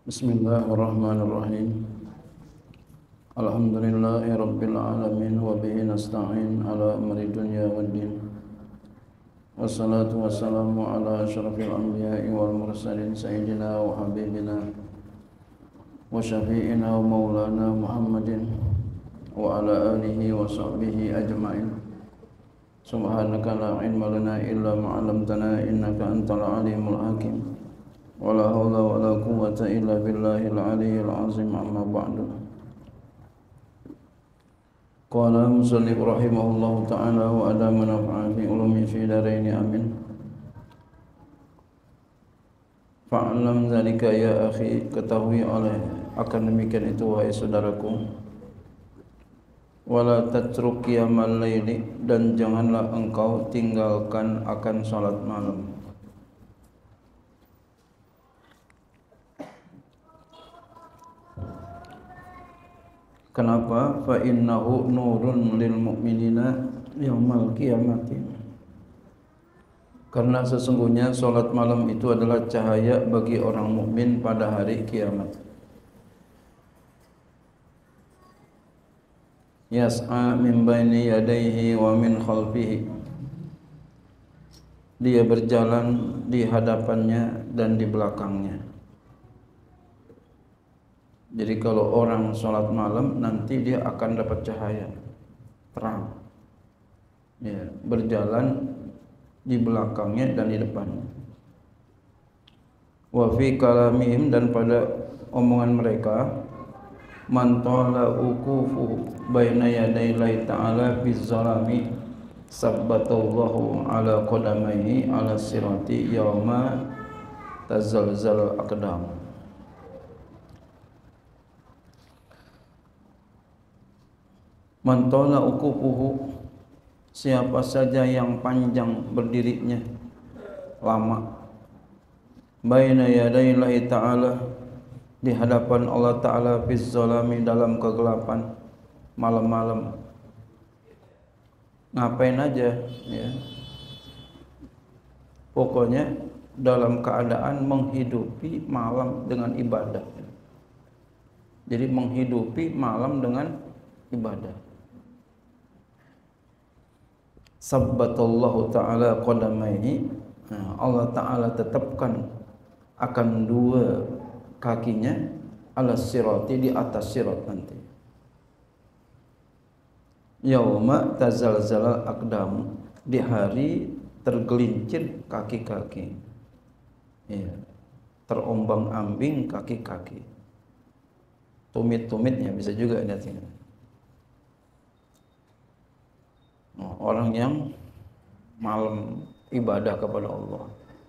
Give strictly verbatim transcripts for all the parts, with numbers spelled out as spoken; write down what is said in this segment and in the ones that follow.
Bismillahirrahmanirrahim. Alhamdulillahi rabbil alamin wa bihi nasta'in ala amri dunya waddin. Wassalatu wassalamu ala asyrafil anbiya'i wal mursalin sayyidina wa habibina wa syafi'ina wa maulana Muhammadin wa ala alihi wa sahbihi ajma'in. Subhanaka la ilma lana illa ma 'allamtana innaka antal alimul hakim. Wala haula wala quwwata illa billahil aliyyil azim, amma ba'du. Qala musannif rahimahullahu ta'ala wa adama nafa'a fi ulumi fi daraini amin. Fa'lam dzalika ya akhi, ketahui oleh akan demikian itu wahai saudaraku. Wala tatruk qiyamal laili, dan janganlah engkau tinggalkan akan salat malam. Kenapa? Fa innahu nurun lil mu'minina yaumal qiyamati. Karena sesungguhnya salat malam itu adalah cahaya bagi orang mukmin pada hari kiamat. Yas'a min baini yadayhi wa min khalfihi. Dia berjalan di hadapannya dan di belakangnya. Jadi kalau orang sholat malam nanti dia akan dapat cahaya terang, ya, berjalan di belakangnya dan di depannya. Wa fi kalamihim, dan pada omongan mereka, man tala ukufu baina yaday Allahi ta'ala bizzalami sabbatallahu ala qadamaihi ala sirati yawma tazalzal aqdam. Man tala ukufuhu, siapa saja yang panjang berdirinya, lama, baina yadayillahi ta'ala, di hadapan Allah Ta'ala, fizzalami, dalam kegelapan malam-malam. Ngapain aja, ya, pokoknya dalam keadaan menghidupi malam dengan ibadah. Jadi menghidupi malam dengan ibadah. Sabbatallahu ta'ala qadamaihi, Allah Ta'ala tetapkan akan dua kakinya ala sirati, di atas sirat nanti. Yauma tazalzal aqdam, di hari tergelincir kaki-kaki, ya, terombang-ambing kaki-kaki. Tumit-tumitnya bisa juga ada sini. Orang yang malam ibadah kepada Allah.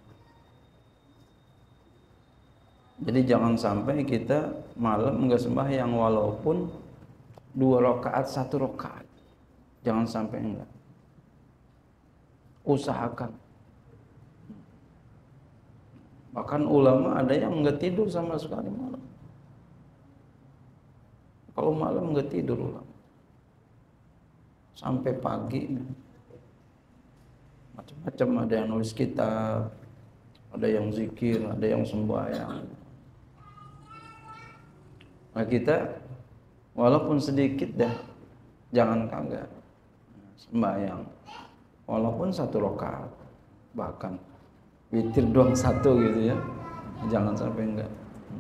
Jadi jangan sampai kita malam enggak sembahyang walaupun dua rakaat, satu rakaat. Jangan sampai enggak. Usahakan. Bahkan ulama ada yang enggak tidur sama sekali malam. Kalau malam enggak tidur ulama sampai pagi, macam-macam. Ada yang nulis kitab, ada yang zikir, ada yang sembahyang. Nah kita walaupun sedikit dah, jangan kagak sembahyang walaupun satu rakaat, bahkan witir doang satu gitu ya, jangan sampai enggak.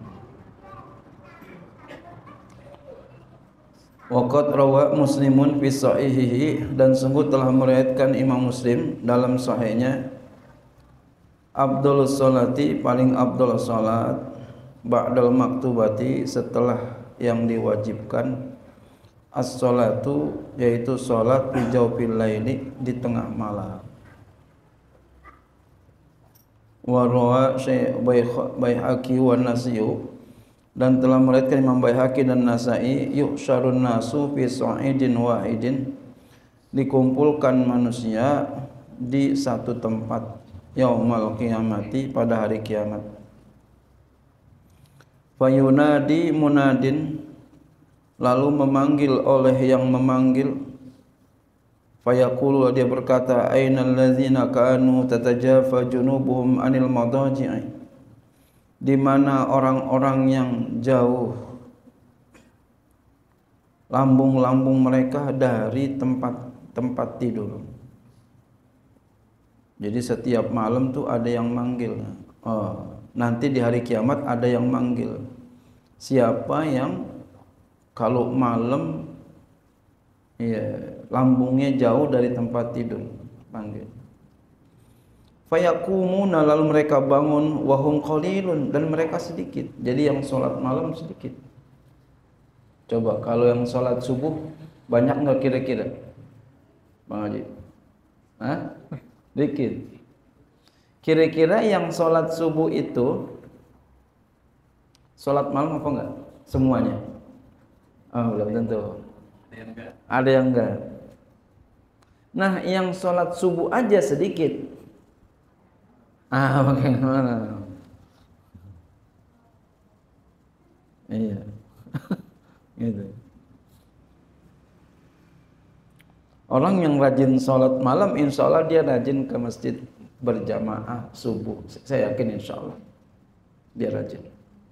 Waqad rawa Muslimun fi sahihihi, dan sungguh telah meriwayatkan Imam Muslim dalam sahihnya, afdhalus sholati, paling afdal salat, ba'dal maktubati, setelah yang diwajibkan, as-sholatu, yaitu salat fi jawfil laili, di tengah malam. Wa rawa Syekh Baihaqi wa Nasiyu, dan telah meriwayatkan Imam Baihaqi dan Nasai, yuhsyarun nasu fi sa'idin wahidin, dikumpulkan manusia di satu tempat, yaumal qiyamati, pada hari kiamat. Fayunadi munadin, lalu memanggil oleh yang memanggil, fayaqulu, dia berkata, ainal ladzina kanu tatajafa junubuhum anil madaji'i, di mana orang-orang yang jauh lambung-lambung mereka dari tempat-tempat tidur. Jadi setiap malam tuh ada yang manggil. Oh, nanti di hari kiamat ada yang manggil. Siapa yang kalau malam ya, lambungnya jauh dari tempat tidur, panggil. Fayakumuna, lalu mereka bangun, wahum qalilun, dan mereka sedikit. Jadi yang sholat malam sedikit. Coba kalau yang sholat subuh banyak nggak kira-kira, Bang Haji? Hah? Dikit. Kira-kira yang sholat subuh itu sholat malam apa enggak? Semuanya? Oh, belum tentu. Ada yang enggak? Ada yang enggak. Nah, yang sholat subuh aja sedikit. Ah, bagaimana? Iya. Gitu. Orang yang rajin sholat malam, insya Allah dia rajin ke masjid berjamaah subuh. Saya yakin insya Allah dia rajin.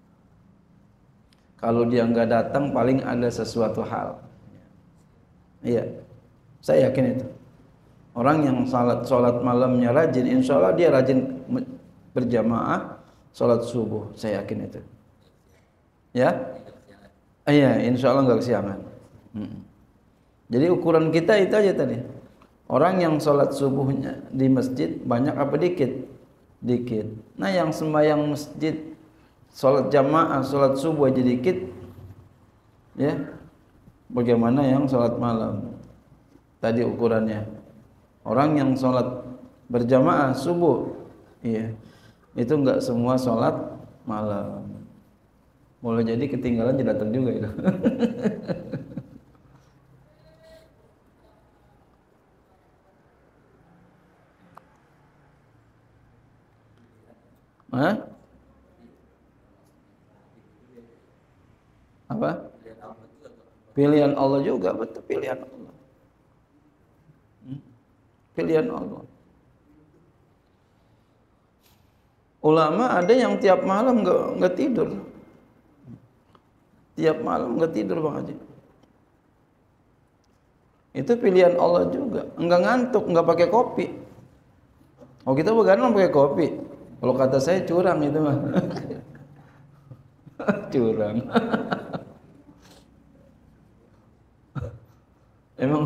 Kalau dia nggak datang, paling ada sesuatu hal. Iya, saya yakin itu. Orang yang sholat sholat malamnya rajin, insya Allah dia rajin berjamaah sholat subuh. Saya yakin itu. Ya, iya, insya Allah nggak kesiangan. Hmm. Jadi ukuran kita itu aja tadi. Orang yang sholat subuhnya di masjid banyak apa dikit? Dikit. Nah, yang sembahyang masjid, sholat jamaah, sholat subuh aja dikit. Ya, bagaimana yang sholat malam? Tadi ukurannya. Orang yang sholat berjamaah subuh, iya, itu enggak semua sholat malam. Boleh jadi ketinggalan jadi datang juga itu. Hah? Apa? Pilihan Allah juga, betul, pilihan Allah. Hmm? Pilihan Allah. Ulama ada yang tiap malam nggak nggak tidur, tiap malam nggak tidur, Bang Haji. Itu pilihan Allah juga. Enggak ngantuk, enggak pakai kopi. Oh, kita begadang pakai kopi. Kalau kata saya curang itu mah. Curang. Emang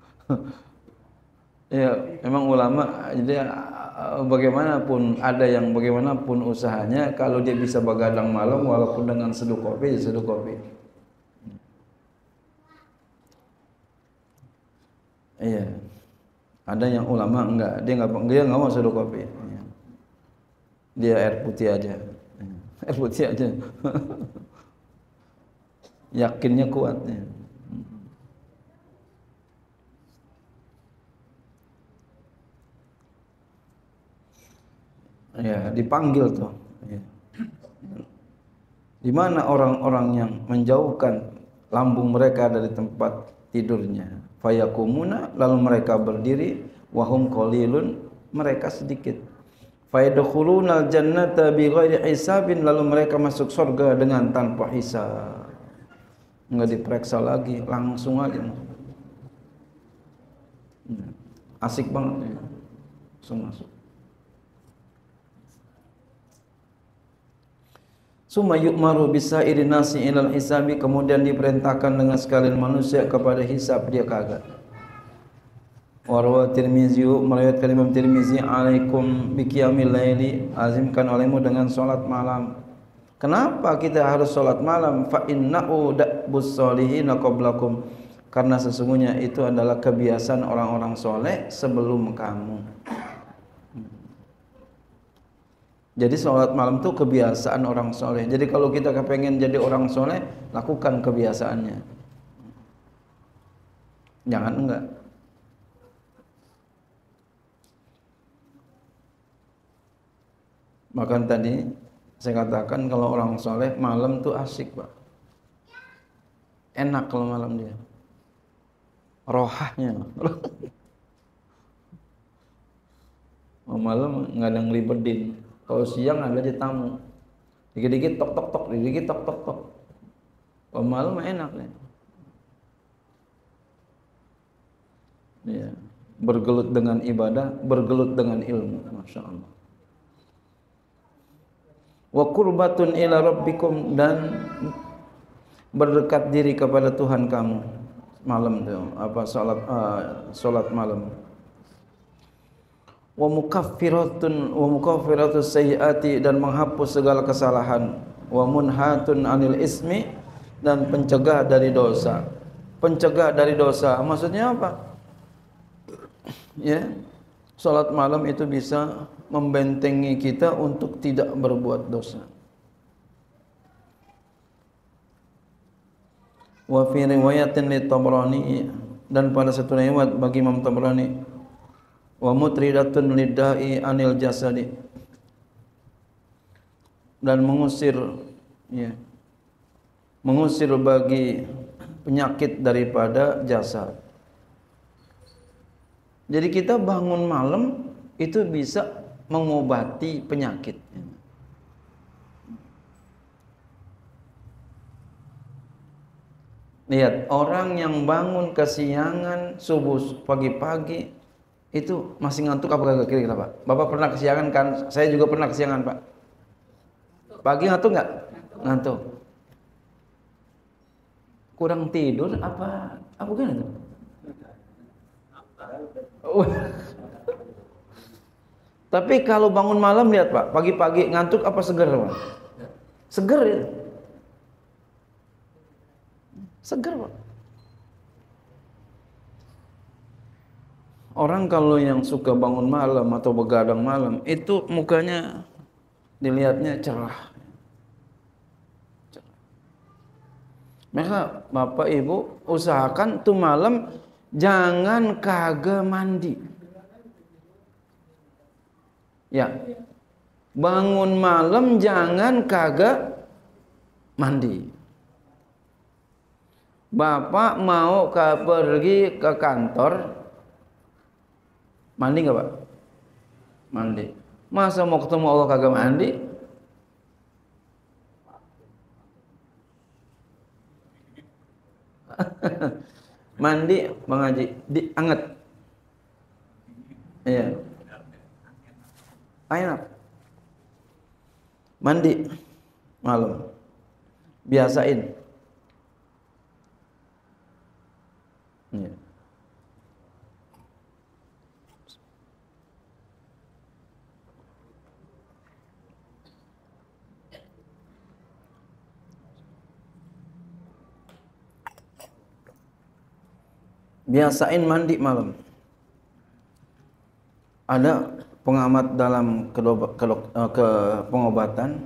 ya, emang ulama jadi bagaimanapun ada yang bagaimanapun usahanya, kalau dia bisa begadang malam walaupun dengan seduh kopi, ya seduh kopi. Iya. Ada yang ulama enggak, dia enggak dia enggak mau seduh kopi. Dia air putih aja. Air putih aja. Yakinnya kuatnya. Ya, dipanggil tuh. Ya. Di mana orang-orang yang menjauhkan lambung mereka dari tempat tidurnya? Fayakumuna, lalu mereka berdiri, wahum qalilun, mereka sedikit. Fayadkhulunal jannata bighairi hisabin, lalu mereka masuk surga dengan tanpa hisab. Enggak diperiksa lagi, langsung aja. Asik banget. Langsung masuk. Summa yu'maru bisairi nasi ilal hisabi, kemudian diperintahkan dengan sekalian manusia kepada hisab, dia kagak. Warwa Tirmizi, meriwayatkan Imam Tirmizi, alaikum biqiyamil laili, azimkan olehmu dengan salat malam. Kenapa kita harus salat malam? Fa innahu da'bus sholihin qablakum, karena sesungguhnya itu adalah kebiasaan orang-orang soleh sebelum kamu. Jadi sholat malam itu kebiasaan orang soleh. Jadi kalau kita kepengen jadi orang soleh, lakukan kebiasaannya. Jangan enggak. Bahkan tadi saya katakan kalau orang soleh malam tuh asik, Pak. Enak kalau malam dia. Rohahnya. Malam nggak ada ngelibetin. Kalau siang ada aja tamu. Dikit-dikit tok tok tok, dikit-dikit tok tok tok. Kalau malam mah enak nih. Ya. Bergelut dengan ibadah, bergelut dengan ilmu, masya Allah. Wa qurbatun ila rabbikum, dan berdekat diri kepada Tuhan kamu malam itu apa salat uh, salat malam. Wa mukaffiratun wa mukaffiratus sayyiati, dan menghapus segala kesalahan. Wa munhatun anil ismi, dan pencegah dari dosa. Pencegah dari dosa maksudnya apa? Ya, salat malam itu bisa membentengi kita untuk tidak berbuat dosa. Wa fi riwayatin li Tabrani, dan pada satu riwayat bagi Imam Tabrani, wa mutridatun lidai anil jasadi, dan mengusir ya, mengusir bagi penyakit daripada jasad. Jadi kita bangun malam itu bisa mengobati penyakit. Lihat, orang yang bangun kesiangan subuh pagi-pagi itu masih ngantuk apa kagak kira-kira Pak? Bapak pernah kesiangan kan? Saya juga pernah kesiangan Pak. Pagi ngantuk nggak? Ngantuk. Kurang tidur apa? Apa gimana tuh? Tapi kalau bangun malam lihat Pak, pagi-pagi ngantuk apa seger Pak? Seger ya? Seger Pak. Orang kalau yang suka bangun malam atau begadang malam itu mukanya dilihatnya cerah. cerah. Maka Bapak Ibu usahakan tuh malam jangan kagak mandi. Ya. Bangun malam jangan kagak mandi. Bapak mau ke pergi ke kantor, mandi nggak Pak? Mandi. Masa mau ketemu Allah kagak mandi? Mandi, Bang Haji, dianget. Iya. Enak. Mandi malam. Biasain. Iya. Biasain mandi malam. Ada pengamat dalam ke, ke, ke pengobatan,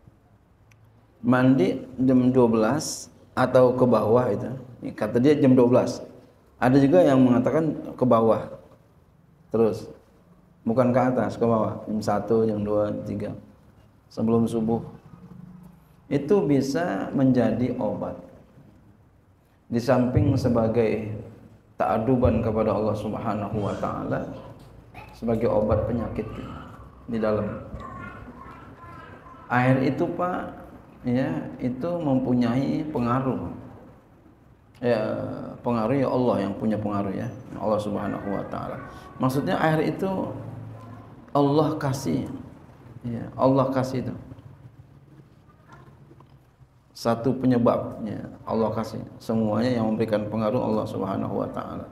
mandi jam dua belas atau ke bawah itu. Kata dia jam dua belas. Ada juga yang mengatakan ke bawah. Terus bukan ke atas, ke bawah. Jam satu, jam dua, jam tiga. Sebelum subuh. Itu bisa menjadi obat. Di samping sebagai ta'aduban kepada Allah Subhanahu wa taala, sebagai obat penyakit di dalam air itu Pak, ya, itu mempunyai pengaruh. Ya, pengaruh ya Allah yang punya pengaruh ya, Allah Subhanahu wa taala. Maksudnya air itu Allah kasih. Ya, Allah kasih itu. Satu penyebabnya Allah kasih. Semuanya yang memberikan pengaruh Allah Subhanahu wa taala.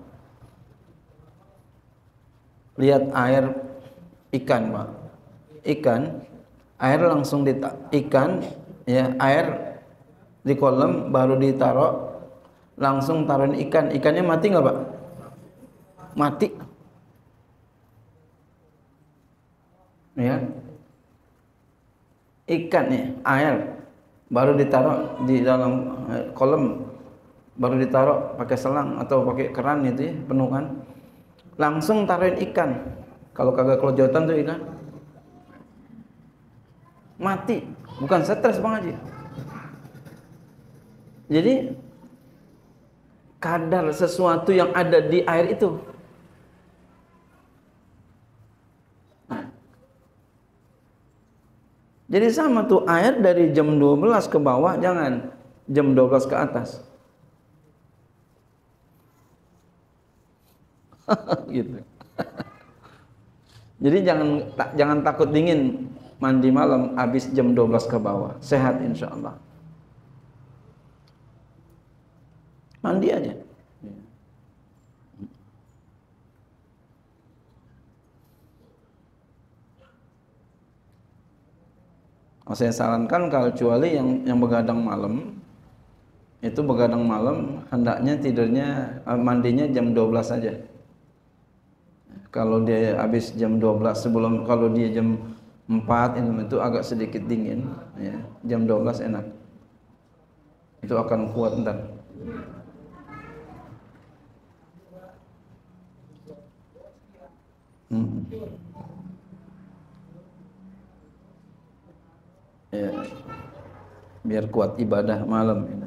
Lihat air ikan, Pak. Ikan, air langsung di ikan ya, air di kolam baru ditaruh, langsung taruhin ikan. Ikannya mati enggak, Pak? Mati. Ya. Ikan ya, air baru ditaruh di dalam kolam, baru ditaruh pakai selang atau pakai keran itu ya, penuh kan, langsung taruhin ikan. Kalau kagak kelojotan tuh ikan mati, bukan stres Bang Haji. Jadi kadar sesuatu yang ada di air itu. Jadi sama tuh, air dari jam dua belas ke bawah, jangan jam dua belas ke atas. Gitu. Jadi jangan ta, jangan takut dingin mandi malam habis jam dua belas ke bawah. Sehat insya Allah. Mandi aja. Saya sarankan kalau kecuali yang yang begadang malam, itu begadang malam hendaknya tidurnya mandinya jam dua belas saja. Kalau dia habis jam dua belas sebelum, kalau dia jam empat itu agak sedikit dingin ya. Jam dua belas enak. Itu akan kuat ntar. Hmm. Ya, biar kuat ibadah malam ini.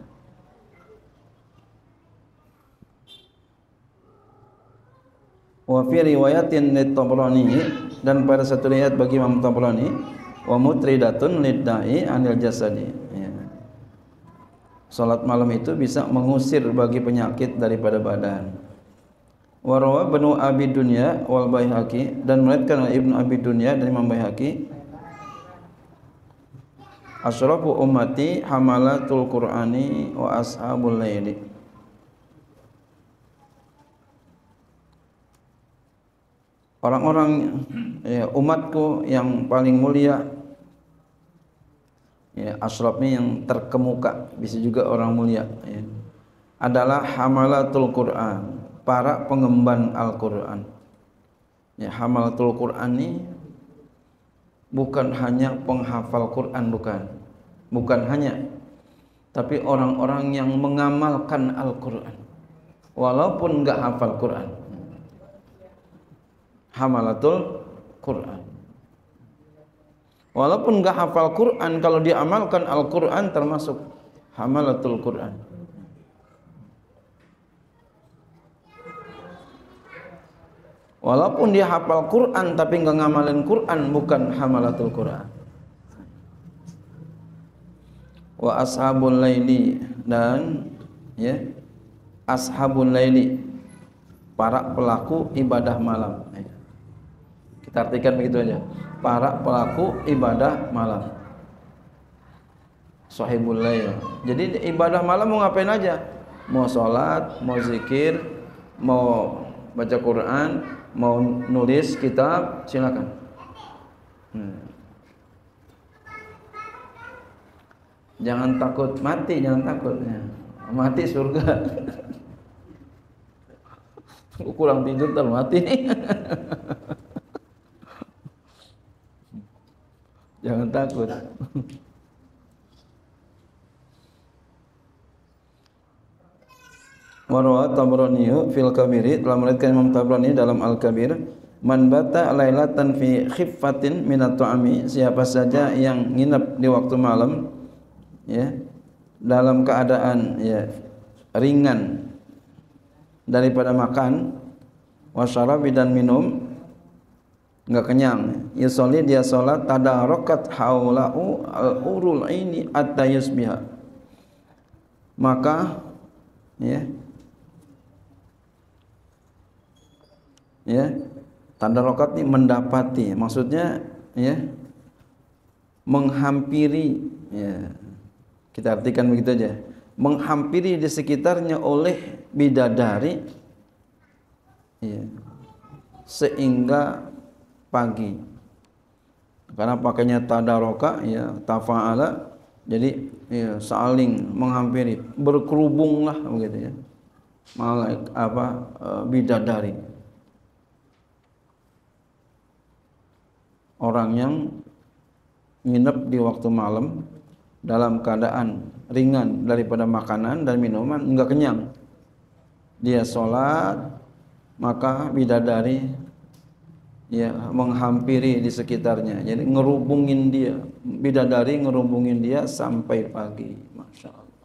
Wa fi riwayatin lit-Tabrani, dan pada satu riwayat bagi Imam Tabrani, wa mutridatun lid-da'i anil jasadi. Ya. Salat malam itu bisa mengusir bagi penyakit daripada badan. Wa rawa Ibnu Abi Dunya wal Baihaqi, dan meriwayatkan Ibnu Abi Dunya dan Imam Baihaqi, asyrafu ummati hamalatul Qur'ani wa ashabul laili. Orang-orang ya, umatku yang paling mulia, ya, asyraf ini yang terkemuka, bisa juga orang mulia, ya, adalah hamalatul Qur'an, para pengemban Al-Qur'an. Ya, hamalatul Qur'an ini bukan hanya penghafal Quran, bukan. Bukan hanya, tapi orang-orang yang mengamalkan Al-Quran walaupun enggak hafal Quran. Hamalatul Quran. Walaupun enggak hafal Quran, kalau dia amalkan Al-Quran termasuk hamalatul Quran. Walaupun dia hafal Quran tapi enggak ngamalin Quran, bukan hamalatul Quran. Wa ashabul laili, dan ya, ashabul laili, para pelaku ibadah malam. Kita artikan begitu aja. Para pelaku ibadah malam. Sahibul lail. Jadi ibadah malam mau ngapain aja? Mau sholat, mau zikir, mau baca Quran, mau nulis kitab, silakan. Hmm. Jangan takut mati, jangan takut. Ya. Mati surga. Kurang tidur ntar mati nih. Jangan takut. Warwa Tabrani fil Kabiri, telah meriwayatkan Imam Tabrani dalam Al-Kabir, man bata lailatan fi khiffatin minat tu'ami, siapa saja yang nginep di waktu malam, ya, dalam keadaan ya ringan daripada makan, wasyarabi, dan minum, enggak kenyang, yusolli, dia salat, tadarakat haulahu al-urul aini hatta yusbiha, maka ya ya tadarakat ini mendapati, maksudnya ya menghampiri, ya kita artikan begitu aja, menghampiri di sekitarnya oleh bidadari, ya, sehingga pagi. Karena pakainya tadaraka, ya, tafa'ala, jadi ya, saling menghampiri, berkerubunglah begitu ya, malaik apa bidadari, orang yang nginep di waktu malam dalam keadaan ringan daripada makanan dan minuman, enggak kenyang, dia sholat, maka bidadari ya menghampiri di sekitarnya, jadi ngerubungin dia, bidadari ngerubungin dia sampai pagi. Masya Allah.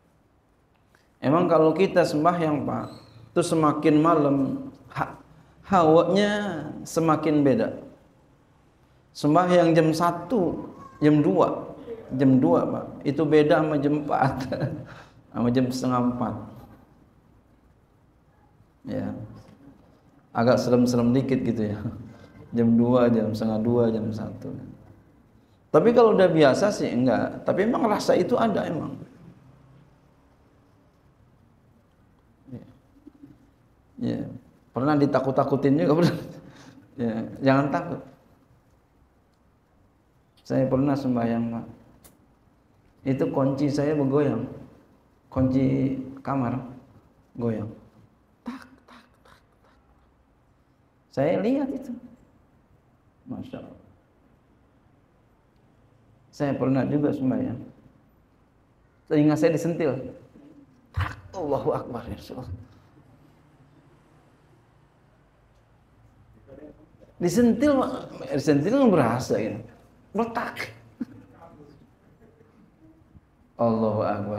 Emang kalau kita sembahyang Pak, itu semakin malam hawanya semakin beda. Sembahyang jam satu, jam dua, jam dua Pak, itu beda sama jam empat, sama jam setengah empat. Ya, agak serem-serem dikit gitu ya. Jam dua, jam setengah dua, jam satu. Tapi kalau udah biasa sih enggak. Tapi memang rasa itu ada emang. Ya, ya. Pernah ditakut-takutin juga pernah. Ya, jangan takut. Saya pernah sembahyang Pak. Itu kunci saya bergoyang. Kunci kamar goyang. Tak, tak, tak, tak. Saya lihat itu. Masya Allah. Saya pernah juga sembahyang. Telinga saya disentil. Tak, Allahu Akbar. Ya Rasulullah. Disentil, disentil nggak berasa ya. Meletak. Allahu Akbar.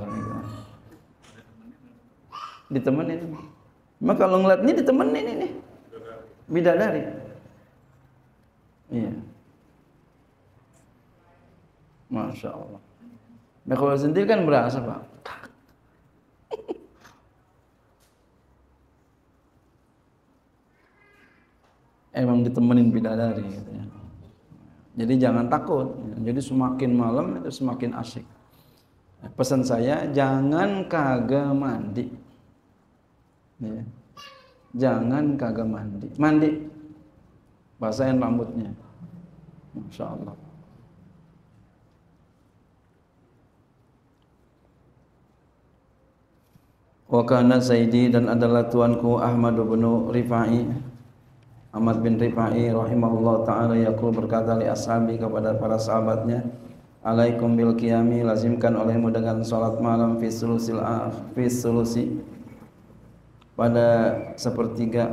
Ditemenin. Maka kalau ngeliat ini ditemenin ini. Bidadari. Iya. Masya Allah. Nah kalau sendiri kan berasa Pak. Emang ditemenin bidadari gitu ya. Jadi jangan takut. Jadi semakin malam itu semakin asyik. Pesan saya jangan kagak mandi. Ya. Jangan kagak mandi. Mandi. Basahin rambutnya. Masya Allah. Wa kana Sayyidi, dan adalah tuanku Ahmad bin Rifai, Ahmad bin Rifai rahimahullah ta'ala yaqul, berkata li ashabi, kepada para sahabatnya, alaikum bil qiyami, lazimkan olehmu dengan salat malam fi sulusil fi sulusi, pada sepertiga,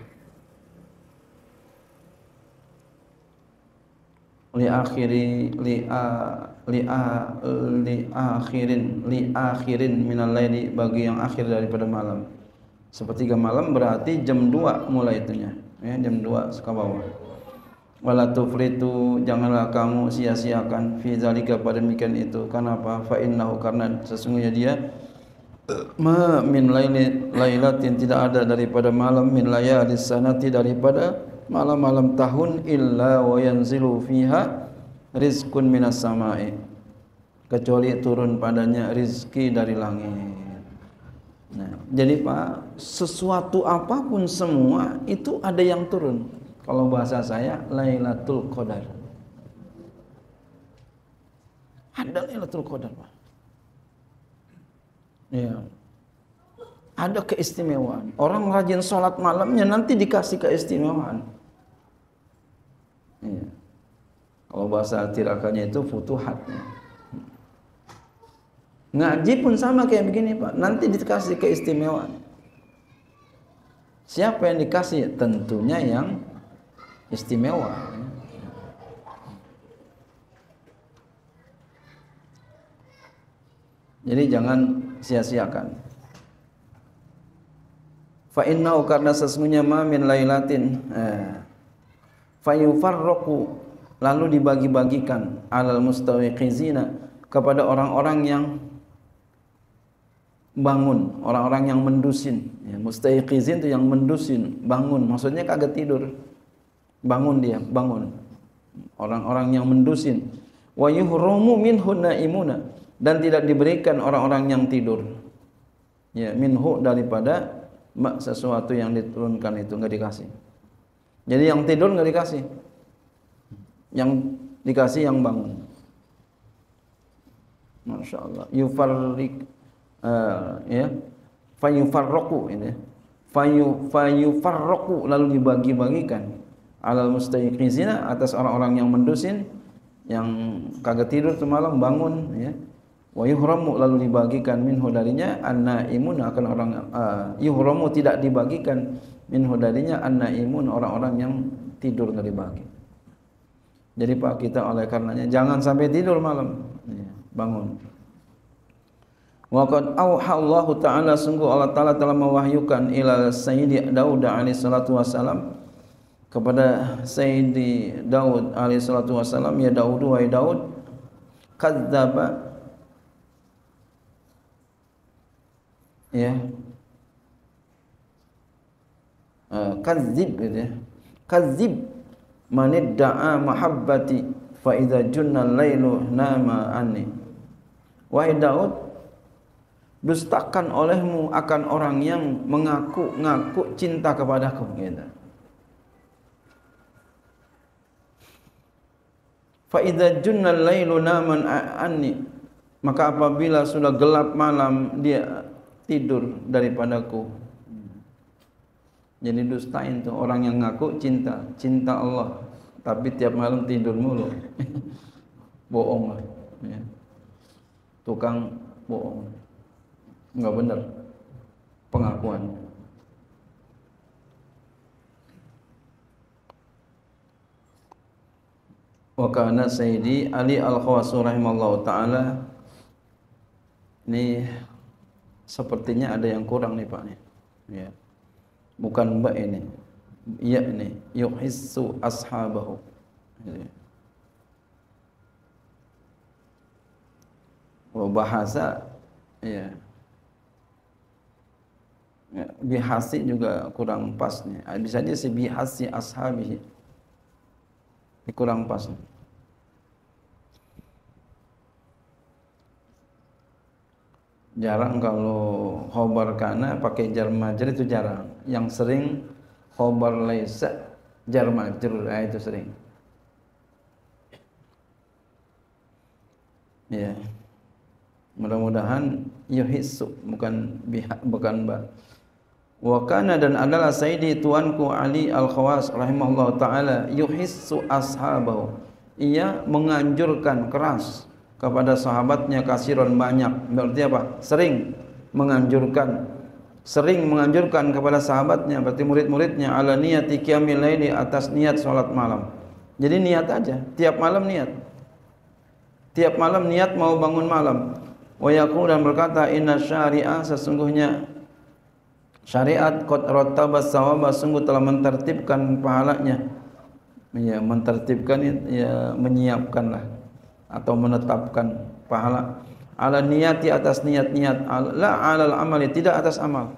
li akhiri li a li a li akhirin li akhirin minal laili, bagi yang akhir daripada malam. Sepertiga malam berarti jam dua mulai itunya, ya, jam dua ke bawah. Wala tufritu, janganlah kamu sia-siakan fi zalika, pada demikian itu. Kenapa? Fa innahu, karena sesungguhnya dia ma min laili lailatin, tidak ada daripada malam, min layalis sanati, daripada malam-malam tahun, illa wa yanzilu fiha rizqun minas samai, kecuali turun padanya rizki dari langit. Nah, jadi Pak, sesuatu apapun semua itu ada yang turun. Kalau bahasa saya Lailatul Qadar. Ada Lailatul Qadar, Pak. Ya. Ada keistimewaan. Orang rajin sholat malamnya nanti dikasih keistimewaan. Ya. Kalau bahasa tirakannya itu futuhatnya. Ngaji pun sama kayak begini Pak, nanti dikasih keistimewaan. Siapa yang dikasih? Tentunya yang istimewa. Jadi jangan sia-siakan. Fa innahu, karena sesungguhnya ma min lailatin eh, fa yufarraqu, lalu dibagi-bagikan, alal mustawiqizina, kepada orang-orang yang bangun, orang-orang yang mendusin. Ya, mustayiqizin itu yang mendusin, bangun. Maksudnya kagak tidur, bangun dia, bangun. Orang-orang yang mendusin. Wa yuhramu minhu naimuna, dan tidak diberikan orang-orang yang tidur. Ya, minhu, daripada sesuatu yang diturunkan itu nggak dikasih. Jadi yang tidur nggak dikasih, yang dikasih yang bangun. Masya Allah. Yufarrik uh, ya, fayufarroku ini, fayu fayufarroku, lalu dibagi-bagikan, alal mustayiqizina, atas orang-orang yang mendusin, yang kagak tidur semalam bangun, ya. Wa yuhramu, lalu dibagikan minhu darinya, an-naimun, akan orang uh, yuhramu, tidak dibagikan minhu darinya, an-naimun, orang-orang yang tidur nggak dibagi. Jadi Pak, kita oleh karenanya jangan sampai tidur malam, ya, bangun. Wa qad auha Allah Ta'ala, sungguh Allah Ta'ala telah mewahyukan ila Sayyidi Daud alaihi salatu wasalam, kepada Sayyidi Daud alaihi salatu wasalam, ya Daud, wahai Daud, kadzdzaba, ya uh, kadzib gitu ya, kadzib man idda'a mahabbati fa idza junna al-lailu nama anni. Wahai Daud, dustakan olehmu akan orang yang mengaku-ngaku cinta kepadaku gitu. Fa idza junna al-lailu nama anni, maka apabila sudah gelap malam dia tidur daripadaku. Jadi dustain tuh orang yang ngaku cinta, cinta Allah, tapi tiap malam tidur mulu. Bohong lah, ya. Tukang bohong, nggak benar pengakuan. Wa kana Sayyidi Ali Al-Khawasu rahimallahu taala, ini sepertinya ada yang kurang nih Pak nih. Ya. Bukan mbak ini, ya ini yuhissu ashabahu. Oh, bahasa ya. Ya, bihasi juga kurang pas nih. Bisa aja si bihasi ashabihi. Ini kurang pas nih. Jarang kalau khobar kana pakai jar majrur, itu jarang. Yang sering khobar laisa jar majrur, nah itu sering. Ya. Mudah-mudahan yuhissu, bukan biha, bukan ba. Wa kana, dan adalah Sayyidi tuanku Ali Al-Khawas rahimahullah taala, yuhissu ashabahu, ia menganjurkan keras kepada sahabatnya, kasiron banyak. Berarti apa? Sering menganjurkan, sering menganjurkan kepada sahabatnya, berarti murid-muridnya, ala niyati qiyamil laili, atas niat salat malam. Jadi niat aja, tiap malam niat. Tiap malam niat mau bangun malam. Wa yaqul, dan berkata, inna syari'ah, sesungguhnya syariat, qad rattabas sawaba, sungguh telah mentertibkan pahalanya. Ya, mentertibkan ya, menyiapkanlah atau menetapkan pahala. Ala niyati, atas niat-niat, la alal amali, tidak atas amal.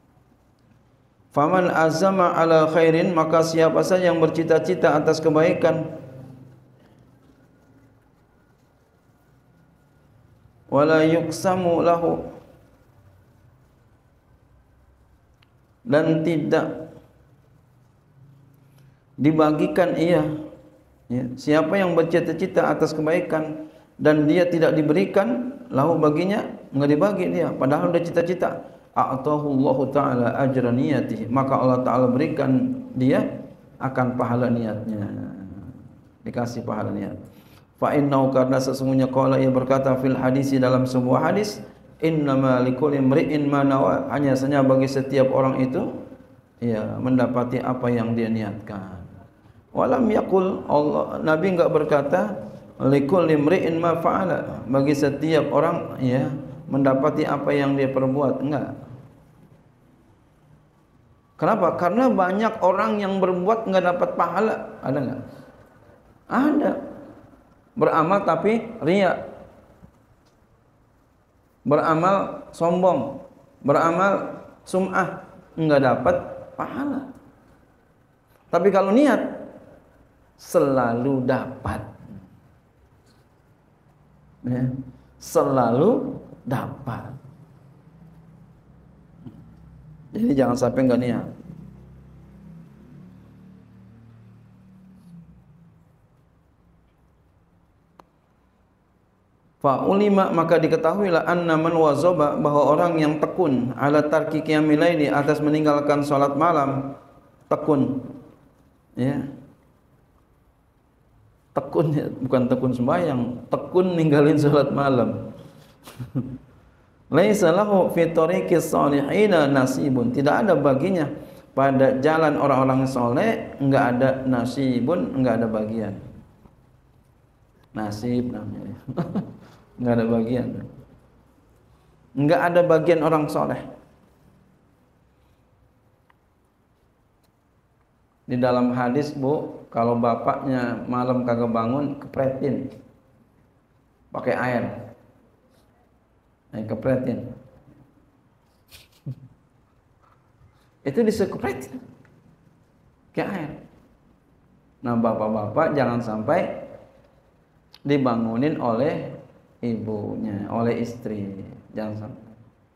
Faman azama ala khairin, maka siapa saja yang bercita-cita atas kebaikan, wala yuksamu lahu, dan tidak dibagikan ia, ya, siapa yang bercita-cita atas kebaikan dan dia tidak diberikan, lahu baginya, enggak dibagi dia, padahal udah cita-cita, a'tahullahu ta'ala ajra niyatihi, maka Allah Ta'ala berikan dia akan pahala niatnya, dikasih pahala niat. Fa innahu, karena sesungguhnya qala, ia berkata, fil hadisi, dalam sebuah hadis, innama likulli imri'in ma nawa, hanya saja bagi setiap orang itu ya mendapati apa yang dia niatkan. Walam yaqul, Allah, Nabi enggak berkata likulli imri'in ma fa'ala, bagi setiap orang ya mendapati apa yang dia perbuat, enggak. Kenapa? Karena banyak orang yang berbuat enggak dapat pahala, ada enggak? Ada. Beramal tapi riya, beramal sombong, beramal sum'ah, enggak dapat pahala. Tapi kalau niat, selalu dapat, ya, selalu dapat. Jadi jangan sampai enggak niat. Fa ulima, maka diketahuilah, anna man wazaba, bahwa orang yang tekun, ala tarki qiyamil laili, atas meninggalkan salat malam, tekun, ya, tekun, bukan tekun sembahyang, tekun ninggalin salat malam. Laisa lahu fi tariqis salihina nasibun, tidak ada baginya pada jalan orang-orang saleh, enggak ada nasibun, enggak ada bagian. Nasib namanya. Enggak ada bagian. Enggak ada bagian orang soleh. Di dalam hadis, Bu, kalau bapaknya malam kagak bangun, kepretin pakai air. Nah, kepretin. Itu dikepretin ke air. Nah, bapak-bapak jangan sampai dibangunin oleh ibunya, oleh istri. Jangan sampai.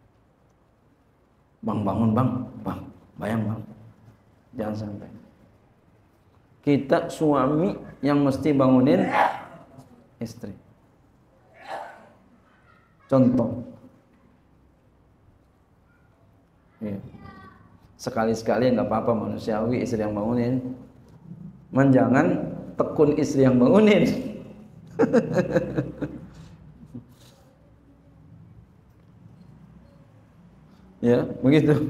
Bang, bangun bang, bang, bayang bang. Jangan sampai. Kita suami yang mesti bangunin istri. Contoh. Ya. Sekali-sekali nggak apa-apa manusiawi istri yang bangunin. Man jangan tekun istri yang bangunin. Ya, begitu.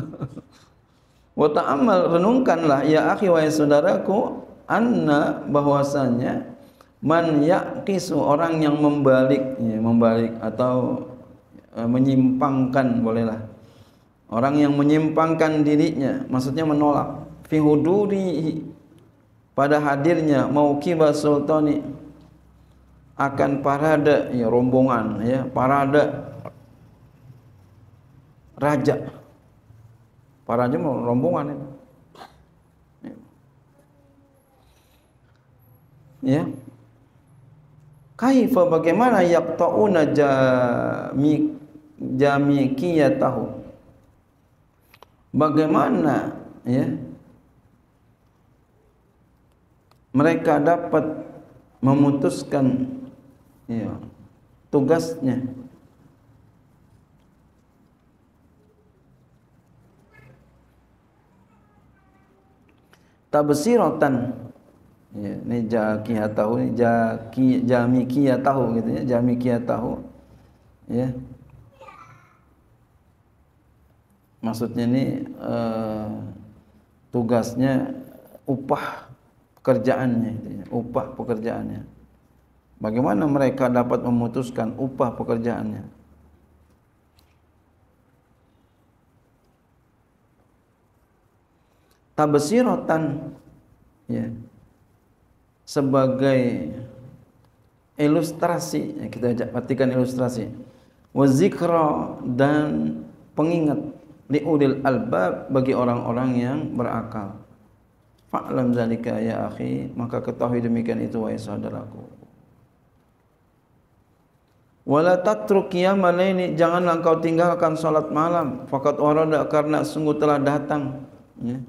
Wa ta'ammal, renungkanlah ya akhi wa saudaraku, anna bahwasanya man yaqisu, orang yang membalik, ya, membalik atau e, menyimpangkan, bolehlah. Orang yang menyimpangkan dirinya, maksudnya menolak fi huduri, pada hadirnya mauqiba sultani, akan parade, ya, rombongan, ya, parade raja. Para raja mau rombongan itu. Ya. Kaifa, bagaimana yaqtauna jami jamikiyatahu. Bagaimana, ya, mereka dapat memutuskan, ya, tugasnya. Tabsiratan, ya, ini jakiyatahu, ini jaki jamikiyatahu gitu ya, jamikiyatahu, ya. Maksudnya ini eh, tugasnya, upah pekerjaannya gitu ya, upah pekerjaannya. Bagaimana mereka dapat memutuskan upah pekerjaannya? Tabsiratan, ya, sebagai ilustrasi, ya, kita artikan ilustrasi. Wa zikra, dan pengingat, liulil albab, bagi orang-orang yang berakal. Fa'lam zalika ya akhi, maka ketahui demikian itu wahai saudaraku. Wala tatruk qiyamal laili, janganlah engkau tinggalkan salat malam. Faqad warada, karena sungguh telah datang, ya,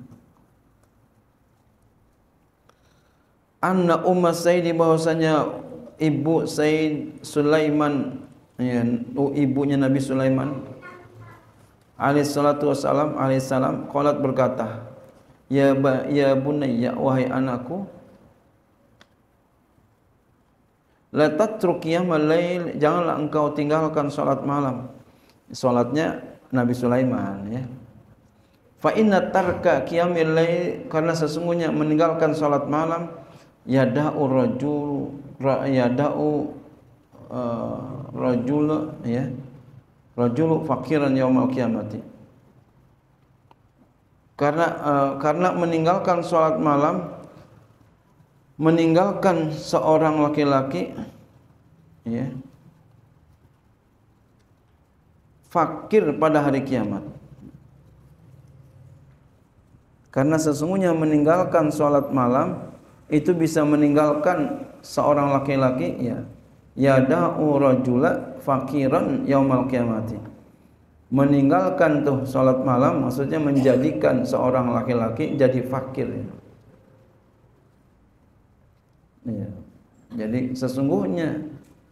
anna umma Sayyidi, bahwasanya ibu Sayyid Sulaiman, ya, ibunya Nabi Sulaiman alaihi salatu wassalam, alaihi salam, qalat, berkata, ya ba, ya bunayya, wahai anakku, la tatruk qiyamal lail, janganlah engkau tinggalkan salat malam. Salatnya Nabi Sulaiman, ya. Fa inna tarka qiyamil lail, karena sesungguhnya meninggalkan salat malam, yada'u rajul yada'u uh, rajul, ya, rajul fakiran yaumal qiyamati. Karena uh, karena meninggalkan salat malam, meninggalkan seorang laki-laki, ya, fakir pada hari kiamat. Karena sesungguhnya meninggalkan salat malam itu bisa meninggalkan seorang laki-laki, ya, yada'u rajula fakiran yaumal qiyamati. Meninggalkan tuh salat malam, maksudnya menjadikan seorang laki-laki jadi fakir, ya. Ya. Jadi sesungguhnya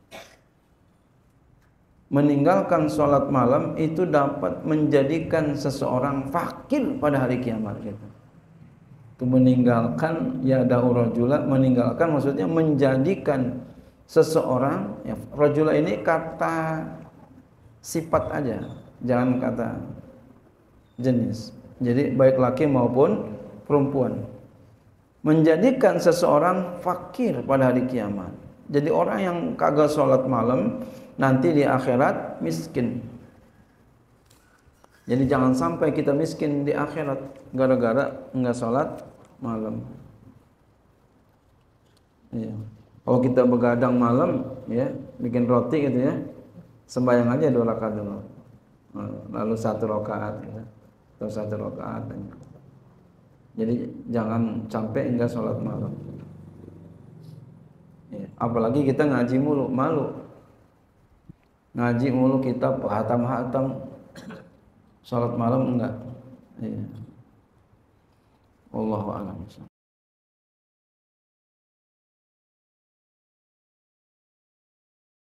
meninggalkan salat malam itu dapat menjadikan seseorang fakir pada hari kiamat, gitu. Itu meninggalkan, ya, da'u rajula, meninggalkan maksudnya menjadikan seseorang, ya, rajula ini kata sifat aja, jangan kata jenis. Jadi baik laki maupun perempuan, menjadikan seseorang fakir pada hari kiamat. Jadi orang yang kagak sholat malam nanti di akhirat miskin. Jadi jangan sampai kita miskin di akhirat gara-gara enggak sholat malam. Ya. Kalau kita begadang malam, ya, bikin roti gitu ya, sembahyang aja dua rakaat dulu, lalu satu rakaat, ya, atau satu rakaat. Jadi jangan sampai enggak sholat malam. Ya. Apalagi kita ngaji mulu, malu. Ngaji mulu kitab hatam-hatam, sholat malam enggak. Ya. Wallahu a'lam.